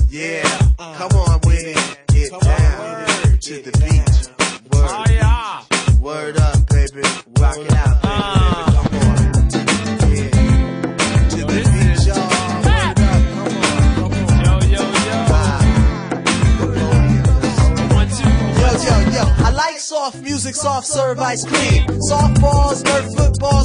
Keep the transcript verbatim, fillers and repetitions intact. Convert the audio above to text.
Yeah, come on with it. Get down to the beach. Word. Oh, yeah. Word up, baby. Rock it out, baby. Uh. Come on. Yeah. To the beach, y'all. Word up. Come on. Come on. Yo, yo, yo. Ah. One, two. Yo, yo, yo. I like soft music, soft serve ice cream. Softballs, Nerf football.